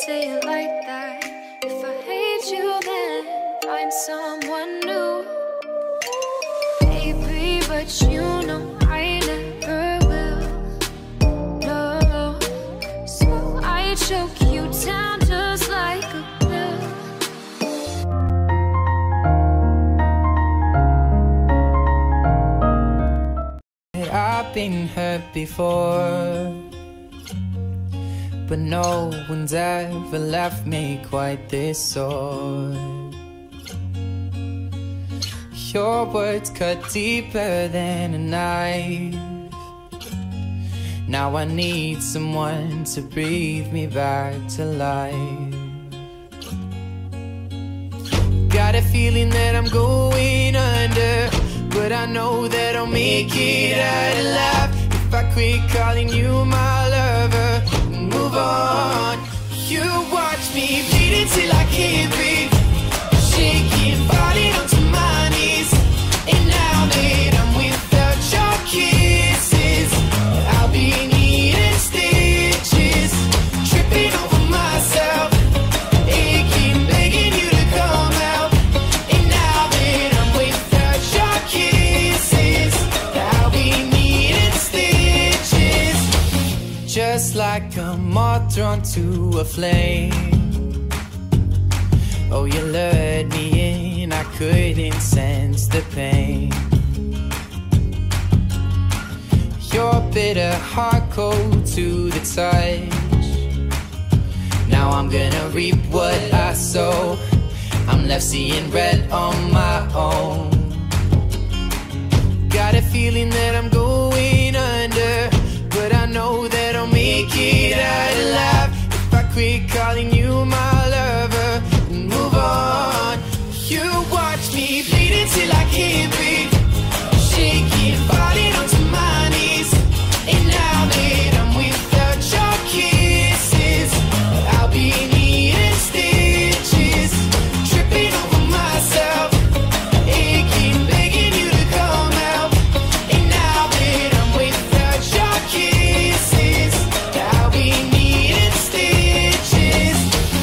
say it like that. If I hate you, then find someone new. Baby, but you know I never will. No, so I choke you down just like a pill. I've been hurt before, but no one's ever left me quite this sore. Your words cut deeper than a knife. Now I need someone to breathe me back to life. Got a feeling that I'm going under, but I know that I'll make it out alive if I quit calling you my lover and move on. You watch me bleeding till I can't breathe, shaking, falling onto my knees. And now that I'm without your kisses, I'll be needing stitches, tripping over myself, aching, begging you to come out. And now that I'm without your kisses, I'll be needing stitches, just like a moth drawn to a flame. Oh, you lured me in, I couldn't sense the pain. Your bitter heart cold to the touch. Now I'm gonna reap what I sow. I'm left seeing red on my own. Got a feeling that I'm going under, but I know that I'll make it out alive if I quit calling you my lover and move on. You watch me bleeding till I can't breathe, shaking, falling onto my knees. And now that I'm without your kisses, I'll be needing stitches, tripping over myself, aching, begging you to come out. And now that I'm without your kisses, I'll be needing stitches.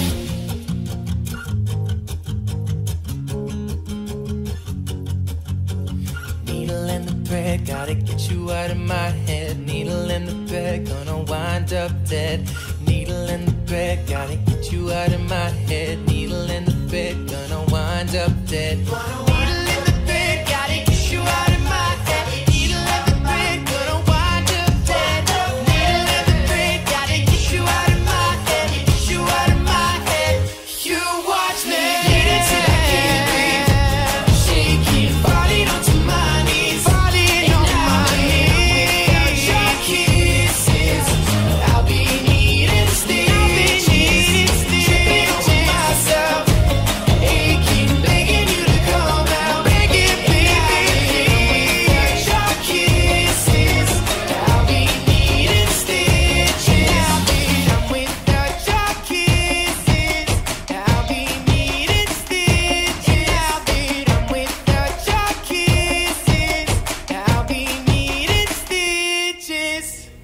Needle in the thread, gotta get you out of my head. Needle in the thread, gonna wind up dead. Needle in the thread, gotta get you out of my head. Needle in the thread, gonna wind up dead. Needle in the thread, gotta get you out of my head. Needle in the thread, gonna wind up dead. Needle in the thread, gotta get you out of my head. Get you out of my head. You watch me bleeding till I can't breathe, shaking, falling onto my knees. Falling on my knees. Your kisses, I'll be needing stitches, tripping over myself, aching, begging you to come out. Begging, baby. Your kisses, I'll be needing stitches. I'm without your kisses, I'll be needing stitches. I'm without your kisses, I'll be needing stitches.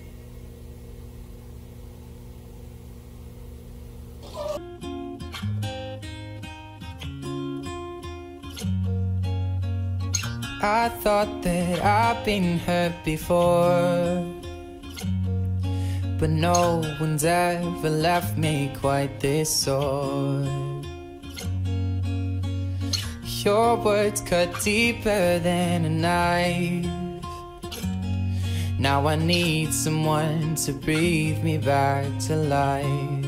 I thought that I've been hurt before, but no one's ever left me quite this sore. Your words cut deeper than a knife. Now I need someone to breathe me back to life.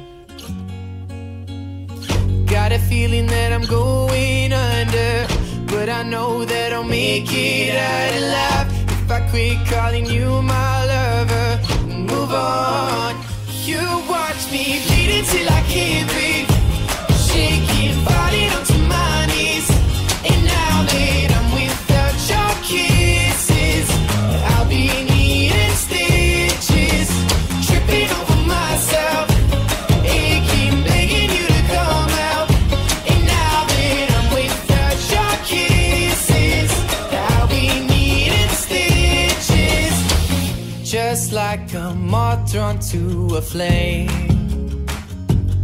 Got a feeling that I'm going under, but I know that I'll make it out alive if I quit calling you my lover and move on. You watch me bleeding till I can't breathe, shaking, falling onto my knees. And now that I'm without your kisses, I'll be needing stitches, tripping over myself, aching, begging you to come out. And now that I'm without your kisses, I'll be needing stitches, just like a moth drawn to a flame.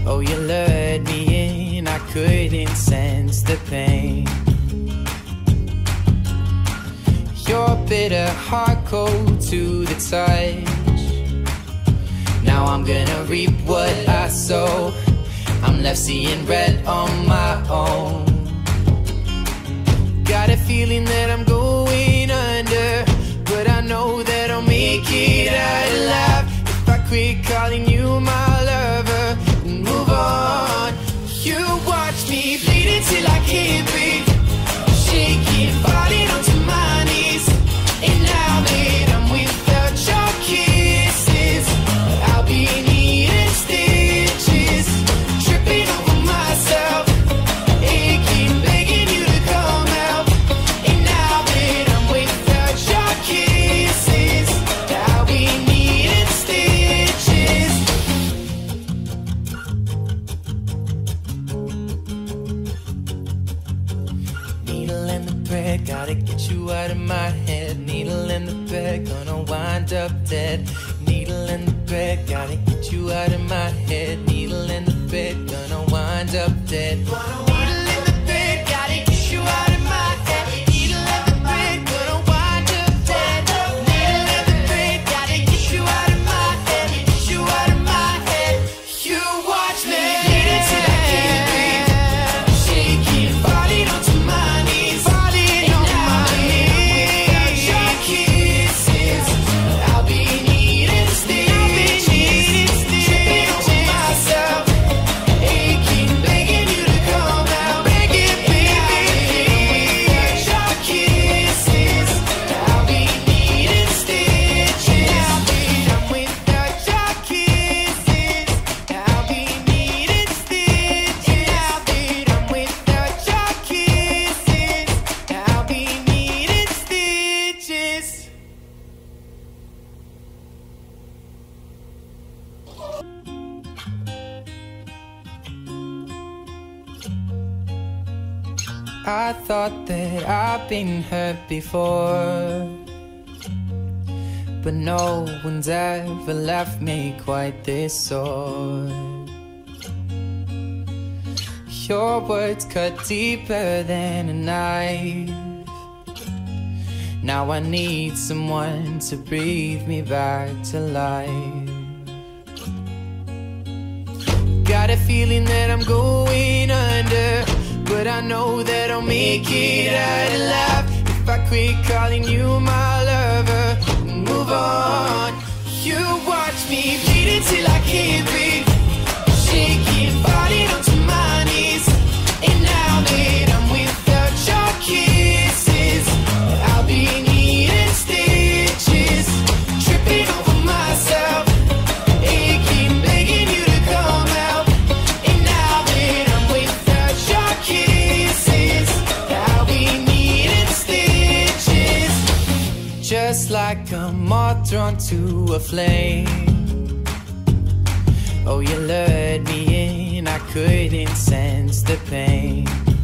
Oh, you lured me in, I couldn't sense the pain. Your bitter heart cold to the touch. Now I'm gonna reap what I sow. I'm left seeing red on my own. Got a feeling that I'm going under, but I know that I'll make it out alive if I quit calling you my lover and move on. You watch me bleeding till I can't breathe, shaking, falling onto my knees. And now that I'm without your kisses, I'll be needing stitches, tripping over myself, aching, begging you to come out. And now that I'm without your kisses, I'll be needing stitches. Needle and the thread, gotta get you out of my head. Needle and the thread, gonna wind up dead. Needle and the thread, gotta get you out of my head. Needle and the thread, gonna wind up dead. Needle and the thread, gotta get you out of my head. Needle and the thread, gonna wind up dead. Needle and the thread, gotta get you out of my head. Get you out of my head. You watch me bleeding till I can't breathe, shaking, falling onto my knees. Falling on my knees. Your kisses, I'll be needing stitches, tripping over myself, aching, begging you to come out. Begging, baby. Your kisses, I'll be needing stitches. I'm without your kisses, I'll be needing stitches. I'm without your kisses, I'll be needing stitches. I thought that I've been hurt before, but no one's ever left me quite this sore. Your words cut deeper than a knife. Now I need someone to breathe me back to life. Got a feeling that I'm going under, but I know that I'll make it out alive if I quit calling you my lover and move on. You watch me bleeding till I can't breathe, shaking, falling onto my knees. And now that I'm without your kisses, I'll be needing stitches, tripping over myself, aching, begging you to come out. And now that I'm without your kisses, I'll be needing stitches. Just like a moth drawn to a flame. Oh, you lured me in, I couldn't sense the pain.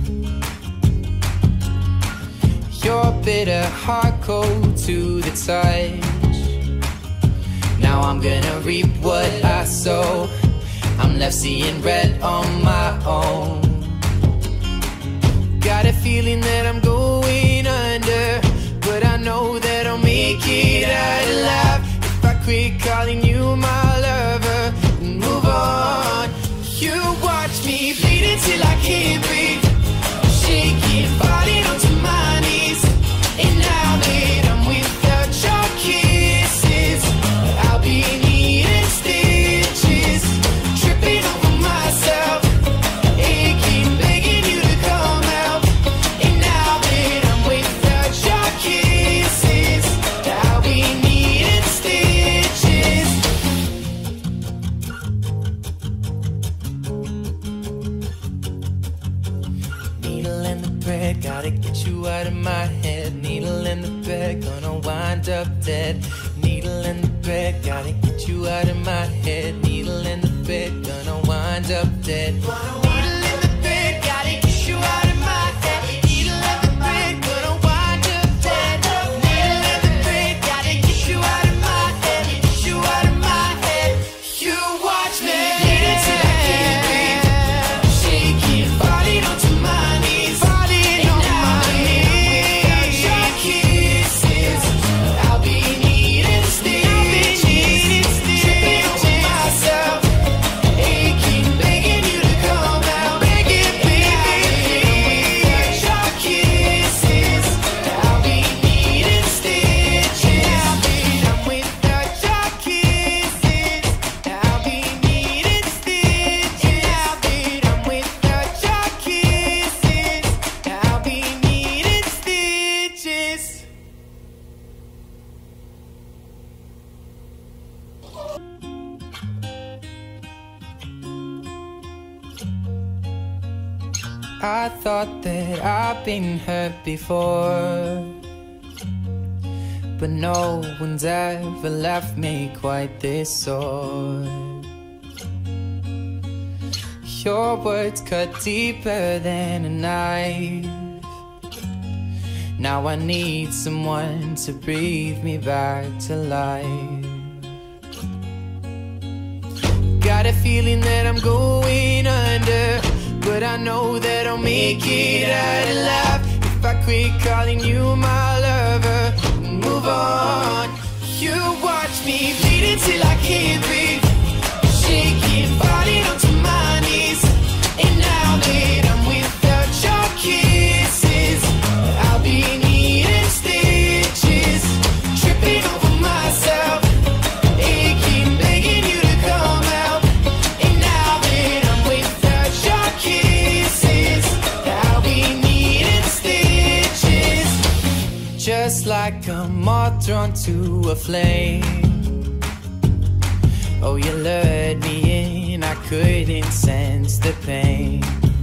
Your bitter heart cold to the touch. Now I'm gonna reap what I sow. I'm left seeing red on my own. Got a feeling that I'm going under, but I know that I'll make it out alive if I quit calling you my lover and move on. You watch me bleeding till I can't breathe, shaking, falling onto my knees. And now that I'm without your kisses, I'll be needing stitches, tripping over myself, aching, begging you to come out. And now that I'm without your kisses, I'll be needing stitches. Needle and the thread, gotta get you out of my head. Needle and the thread, gonna wind up dead. Needle and the thread, gotta get you out of my head. Needle and the thread, gonna wind up dead. Needle and the thread, gotta get you out of my head. Needle and the thread, gonna wind up dead. Needle and the thread, gotta get you out of my head. Get you out of my head. You watch me bleeding till I can't breathe. I thought that I've been hurt before, but no one's ever left me quite this sore. Your words cut deeper than a knife. Now I need someone to breathe me back to life. Got a feeling that I'm going under, but I know that I'll make it out alive if I quit calling you my lover and move on. You watch me bleed until I can't breathe, shaking, falling onto my knees. And now that I'm without your kisses, I'll be needing stitches, tripping over myself, aching, begging you to come out. And now that I'm without your kisses, I'll be needing stitches, just like a moth drawn to a flame. Oh, you lured me in, I couldn't sense the pain.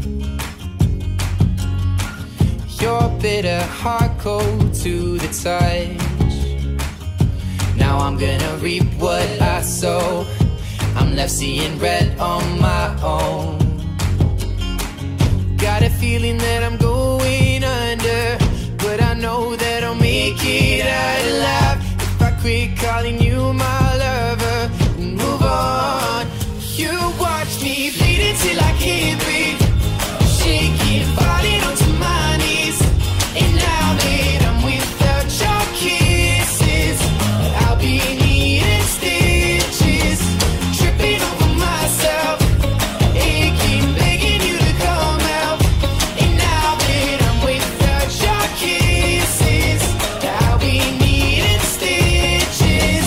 Your bitter heart cold to the touch. Now I'm gonna reap what I sow. I'm left seeing red on my own. Got a feeling that I'm going under, but I know that I'll make it out alive if I quit calling you my lover and move on. You watch me bleed until I can't breathe, shaking, falling onto my knees. And now that I'm without your kisses, I'll be needing stitches, tripping over myself, aching, begging you to come out. And now that I'm without your kisses, I'll be needing stitches.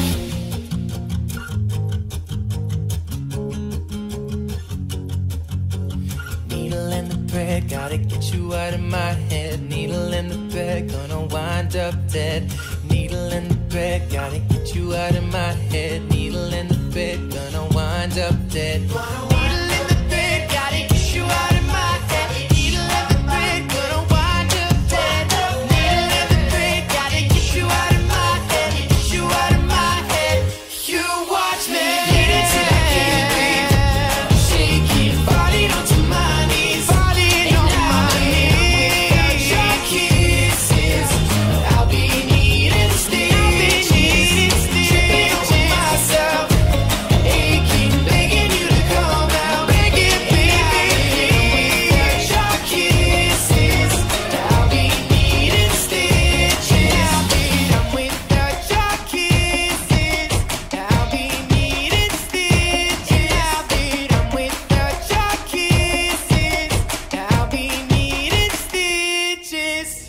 Needle in the thread, gotta get you out of my head. Needle in the thread, gonna wind up dead. Needle in the thread, gotta get you out of my head. Needle in the thread, gonna wind up dead. Needle in the thread, gotta get you out of my head. Needle in the thread, gonna wind up dead. Needle in the thread, gotta get you out of my head. Get you out of my head. You watch me bleed until I can't breathe, shaking, falling onto my knees. Falling on my knees. Your kisses, I'll be needing stitches, tripping over myself, aching, begging you to come out. Begging, baby, your kisses, I'll be needing stitches. I'm without your kisses, I'll be needing stitches. I'm without your kisses, I'll be needing stitches.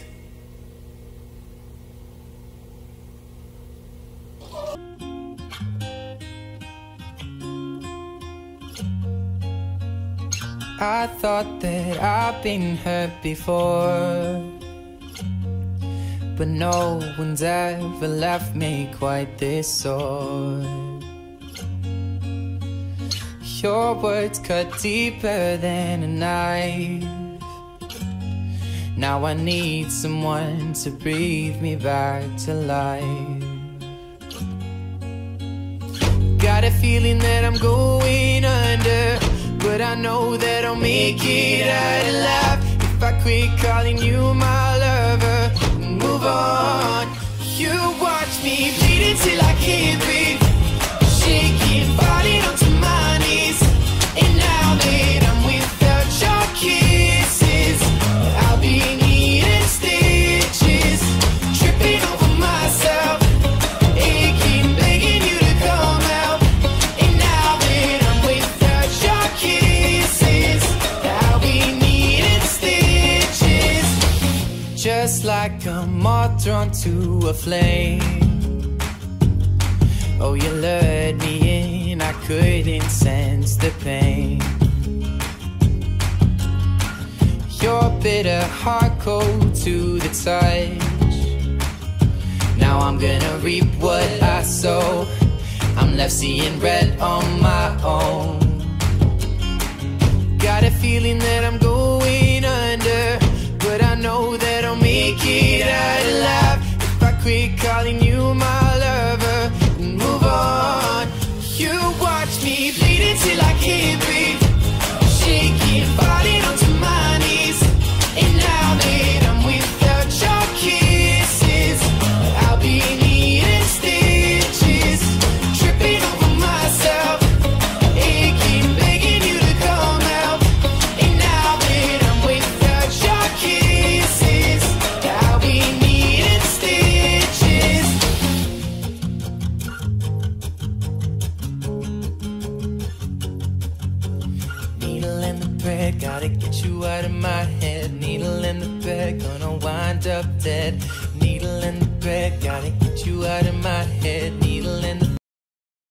I thought that I've been hurt before, but no one's ever left me quite this sore. Your words cut deeper than a knife. Now I need someone to breathe me back to life. Got a feeling that I'm going under, but I know that I'll make it out alive if I quit calling you my lover and move on. You watch me bleed until I can't breathe, shaking, falling onto my knees. And now that I'm without your kisses, I'll be needing stitches, tripping over myself, aching, begging you to come out. And now that I'm without your kisses, I'll be needing stitches, just like a moth drawn to a flame. Oh, you lured me in, I couldn't sense the pain. Your bitter heart cold to the touch. Now I'm gonna reap what I sow. I'm I'm left seeing red on my own. Got a feeling that I'm going under, but I know that I'll make it out alive if I quit calling you my lover and move on. You watch me bleed until I can't breathe, shaking, falling onto my knees. And now that I'm without your kisses, I'll be needing stitches, tripping over myself, aching, begging you to come out. And now that I'm without your kisses, I'll be needing stitches. Needle and the thread, gotta get you out of my head. Needle and the thread, gonna wind up dead. Needle and the thread, gotta get you out of my head. Needle and the